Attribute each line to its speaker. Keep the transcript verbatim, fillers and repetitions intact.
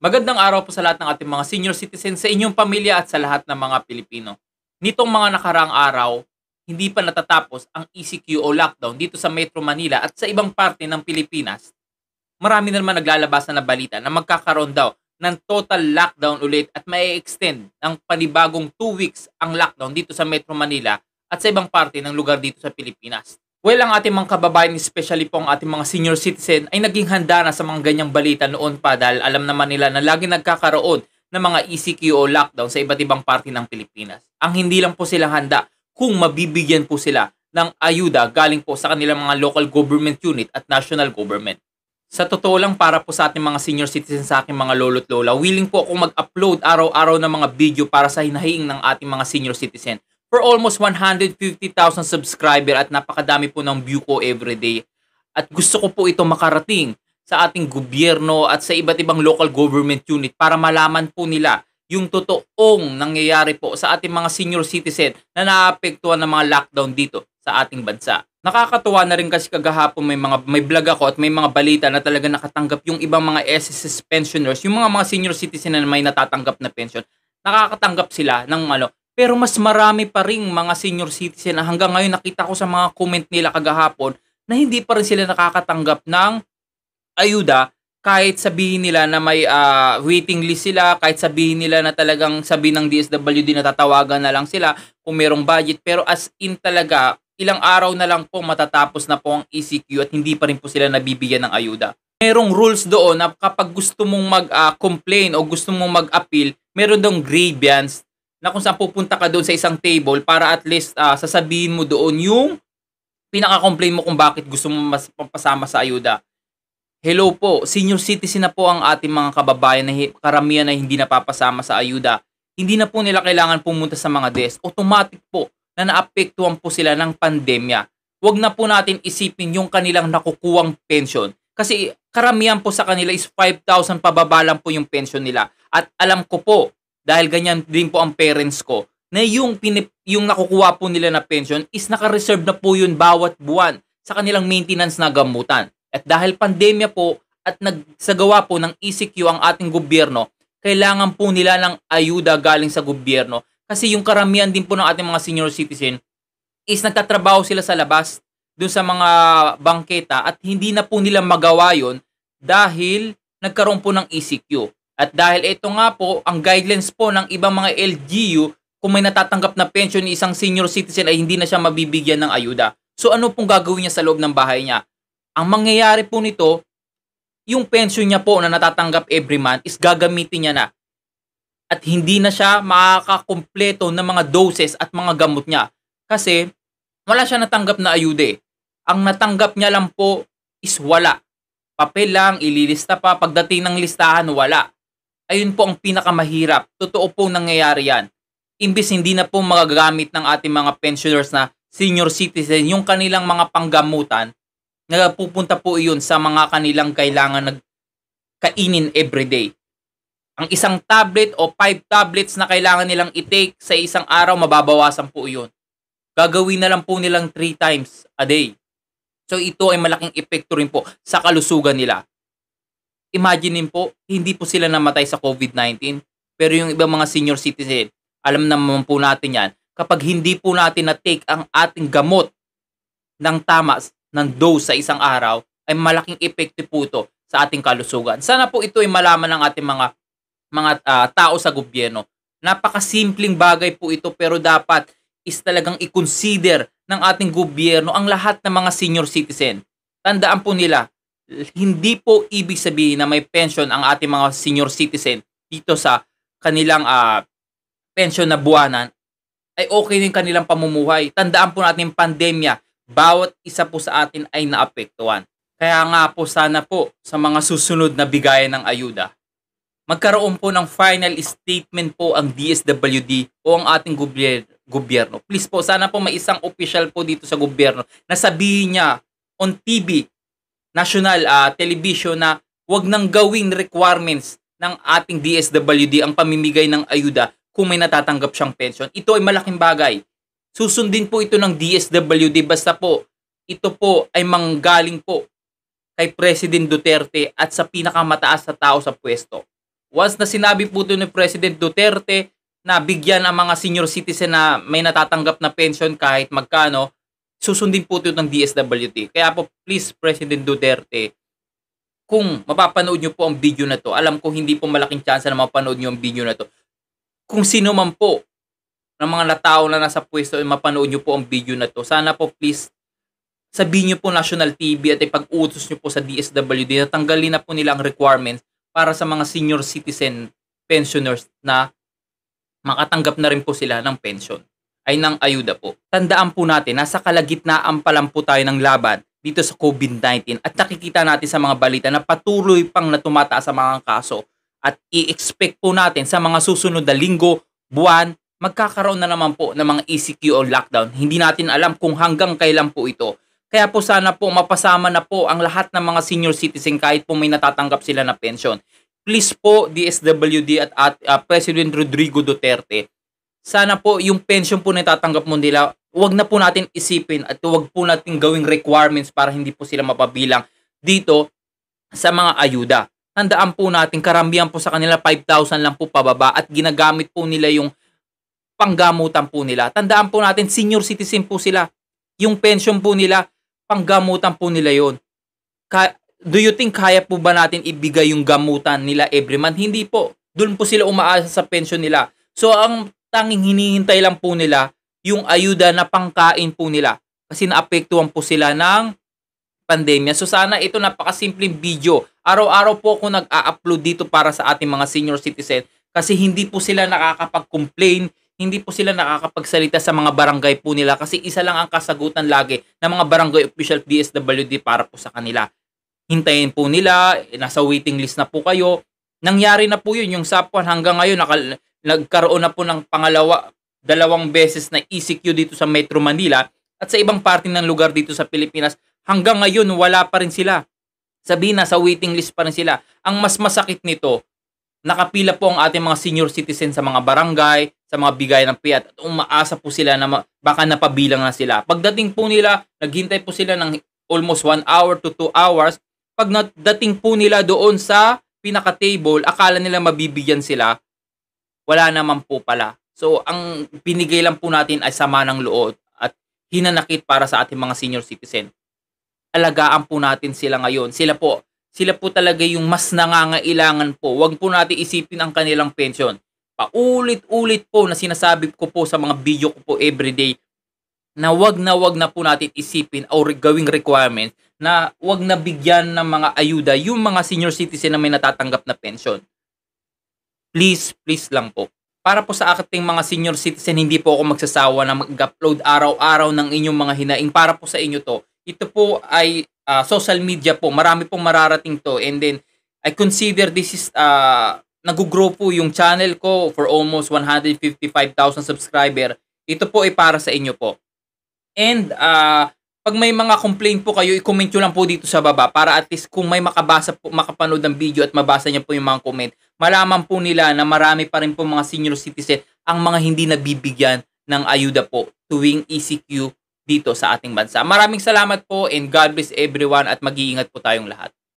Speaker 1: Magandang araw po sa lahat ng ating mga senior citizens, sa inyong pamilya at sa lahat ng mga Pilipino. Nitong mga nakaraang araw, hindi pa natatapos ang E C Q o lockdown dito sa Metro Manila at sa ibang parte ng Pilipinas. Marami na naman naglalabas na balita na magkakaroon daw ng total lockdown ulit at may extend ng panibagong two weeks ang lockdown dito sa Metro Manila at sa ibang parte ng lugar dito sa Pilipinas. Well, ang ating mga kababayan, especially po ang ating mga senior citizen, ay naging handa na sa mga ganyang balita noon pa dahil alam naman nila na lagi nagkakaroon ng mga E C Q o lockdown sa iba't ibang parte ng Pilipinas. Ang hindi lang po sila handa kung mabibigyan po sila ng ayuda galing po sa kanilang mga local government unit at national government. Sa totoo lang, para po sa ating mga senior citizens, sa aking mga lolo't lola, willing po ako mag-upload araw-araw ng mga video para sa hinahiing ng ating mga senior citizen. For almost one hundred fifty thousand subscriber at napakadami po ng view ko everyday. At gusto ko po ito makarating sa ating gobyerno at sa iba't ibang local government unit para malaman po nila yung totoong nangyayari po sa ating mga senior citizen na naapektuhan ng mga lockdown dito sa ating bansa. Nakakatuwa na rin kasi kagahapon may mga may vlog ako at may mga balita na talaga nakatanggap yung ibang mga S S S pensioners, yung mga mga senior citizen na may natatanggap na pension. Nakakatanggap sila ng ano. Pero mas marami pa ring mga senior citizen na hanggang ngayon nakita ko sa mga comment nila kagahapon na hindi pa rin sila nakakatanggap ng ayuda kahit sabihin nila na may uh, waiting list sila, kahit sabihin nila na talagang sabi ng D S W D na tatawagan na lang sila kung merong budget. Pero as in talaga, ilang araw na lang po matatapos na po ang E C Q at hindi pa rin po sila nabibigyan ng ayuda. Merong rules doon na kapag gusto mong mag-complain uh, o gusto mong mag-appeal, meron doong grievance na kung saan pupunta ka doon sa isang table para at least uh, sasabihin mo doon yung pinaka-complain mo kung bakit gusto mo mas papasama sa ayuda. Hello po, senior citizen na po ang ating mga kababayan na karamihan na hindi napapasama sa ayuda. Hindi na po nila kailangan pumunta sa mga desk. Automatic po na naapektuhan po sila ng pandemya. Huwag na po natin isipin yung kanilang nakukuwang pension. Kasi karamihan po sa kanila is five thousand pababa lang po yung pension nila. At alam ko po, dahil ganyan din po ang parents ko, na yung, pinip, yung nakukuha po nila na pension is naka-reserve na po yun bawat buwan sa kanilang maintenance na gamutan. At dahil pandemya po at nagsagawa po ng E C Q ang ating gobyerno, kailangan po nila ng ayuda galing sa gobyerno. Kasi yung karamihan din po ng ating mga senior citizen is nagtatrabaho sila sa labas, doon sa mga bangketa at hindi na po nila magawa yun dahil nagkaroon po ng E C Q. At dahil ito nga po, ang guidelines po ng ibang mga L G U, kung may natatanggap na pension ni isang senior citizen ay hindi na siya mabibigyan ng ayuda. So ano pong gagawin niya sa loob ng bahay niya? Ang mangyayari po nito, yung pension niya po na natatanggap every month is gagamitin niya na. At hindi na siya makakakumpleto ng mga doses at mga gamot niya. Kasi wala siya natanggap na ayuda eh. Ang natanggap niya lang po is wala. Papel lang, ililista pa, pagdating ng listahan, wala. Ayun po ang pinakamahirap. Totoo po nangyayari yan. Imbis hindi na po magagamit ng ating mga pensioners na senior citizen yung kanilang mga panggamutan, nagpupunta po iyon sa mga kanilang kailangan nagkainin everyday. Ang isang tablet o five tablets na kailangan nilang i-take sa isang araw, mababawasan po iyon. Gagawin na lang po nilang three times a day. So ito ay malaking epekto rin po sa kalusugan nila. Imagine po, hindi po sila namatay sa COVID nineteen, pero yung ibang mga senior citizen, alam naman po natin yan, kapag hindi po natin na-take ang ating gamot ng tama, ng dose sa isang araw, ay malaking epekto po ito sa ating kalusugan. Sana po ito ay malaman ng ating mga, mga uh, tao sa gobyerno. Napakasimpleng bagay po ito, pero dapat is talagang i-consider ng ating gobyerno ang lahat ng mga senior citizen. Tandaan po nila, hindi po ibig sabihin na may pension ang ating mga senior citizen dito sa kanilang uh, pension na buwanan ay okay din kanilang pamumuhay. Tandaan po natin pandemya, bawat isa po sa atin ay naapektuhan. Kaya nga po sana po sa mga susunod na bigayan ng ayuda, magkaroon po ng final statement po ang D S W D o ang ating gobyerno. Please po, sana po may isang official po dito sa gobyerno na sabihin niya on T V, national uh, television na wag nang gawing requirements ng ating D S W D ang pamimigay ng ayuda kung may natatanggap siyang pension. Ito ay malaking bagay. Susundin po ito ng D S W D basta po ito po ay manggaling po kay President Duterte at sa pinakamataas na tao sa pwesto. once na sinabi po ito ni President Duterte na bigyan ang mga senior citizen na may natatanggap na pension kahit magkano, susundin po ito ng D S W D. Kaya po, please, President Duterte, kung mapapanood nyo po ang video na to, alam ko hindi po malaking chance na mapanood nyo ang video na to. Kung sino man po ng mga natao na nasa pwesto ay mapanood nyo po ang video na to, sana po please, sabihin nyo po National T V at ipag-utos nyo po sa D S W D na tanggalin na po nila ang requirements para sa mga senior citizen pensioners na makatanggap na rin po sila ng pension ay ng ayuda po. Tandaan po natin, nasa kalagitnaan pa lang po tayo ng laban dito sa COVID nineteen at nakikita natin sa mga balita na patuloy pang na tumataas sa mga kaso at i-expect po natin sa mga susunod na linggo, buwan, magkakaroon na naman po ng mga E C Q o lockdown. Hindi natin alam kung hanggang kailan po ito. Kaya po sana po mapasama na po ang lahat ng mga senior citizen kahit po may natatanggap sila na pension. Please po, D S W D at, at uh, President Rodrigo Duterte, sana po yung pension po na natatanggap mo nila, wag na po natin isipin at wag po natin gawing requirements para hindi po sila mapabilang dito sa mga ayuda. Tandaan po natin, karamihan po sa kanila five thousand lang po pababa at ginagamit po nila yung panggamutan po nila. Tandaan po natin, senior citizen po sila. Yung pension po nila, panggamutan po nila yon. Ka- Do you think kaya po ba natin ibigay yung gamutan nila every month? Hindi po. Doon po sila umaasa sa pension nila. So, ang tanging hinihintay lang po nila, yung ayuda na pangkain po nila. Kasi naapektuhan po sila ng pandemya. So, sana ito napakasimpleng video. Araw-araw po ako nag-a-upload dito para sa ating mga senior citizen. Kasi hindi po sila nakakapag-complain, hindi po sila nakakapagsalita sa mga barangay po nila. Kasi isa lang ang kasagutan lagi ng mga barangay official D S W D para po sa kanila. Hintayin po nila, nasa waiting list na po kayo. Nangyari na po yun, yung Sapuan hanggang ngayon, nakal- nagkaroon na po ng pangalawa, dalawang beses na E C Q dito sa Metro Manila at sa ibang parte ng lugar dito sa Pilipinas. Hanggang ngayon, wala pa rin sila. Sabihin na, sa waiting list pa rin sila. Ang mas masakit nito, nakapila po ang ating mga senior citizen sa mga barangay, sa mga bigay ng piyat at umaasa po sila na ma- baka napabilang na sila. Pagdating po nila, naghintay po sila ng almost one hour to two hours. Pag nadating po nila doon sa pinaka-table, akala nila mabibigyan sila, wala naman po pala. So, ang binigay lang po natin ay sama ng loob at hinanakit para sa ating mga senior citizen. Alagaan po natin sila ngayon. Sila po, sila po talaga yung mas nangangailangan po. Huwag po natin isipin ang kanilang pension. Paulit-ulit po na sinasabi ko po sa mga video ko po everyday na wag na wag na po natin isipin o gawing requirement na wag na bigyan ng mga ayuda yung mga senior citizen na may natatanggap na pension. Please, please lang po. Para po sa ating mga senior citizen, hindi po ako magsasawa na mag-upload araw-araw ng inyong mga hinaing para po sa inyo to. Ito po ay uh, social media po. Marami pong mararating to. And then, I consider this is, uh, nag-grow po yung channel ko for almost one hundred fifty-five thousand subscriber. Ito po ay para sa inyo po. And, uh, pag may mga complaint po kayo, i-comment nyo lang po dito sa baba para at least kung may makabasa po, makapanood ng video at mabasa niya po yung mga comment, malaman po nila na marami pa rin po mga senior citizen ang mga hindi nabibigyan ng ayuda po tuwing E C Q dito sa ating bansa. Maraming salamat po and God bless everyone at mag-iingat po tayong lahat.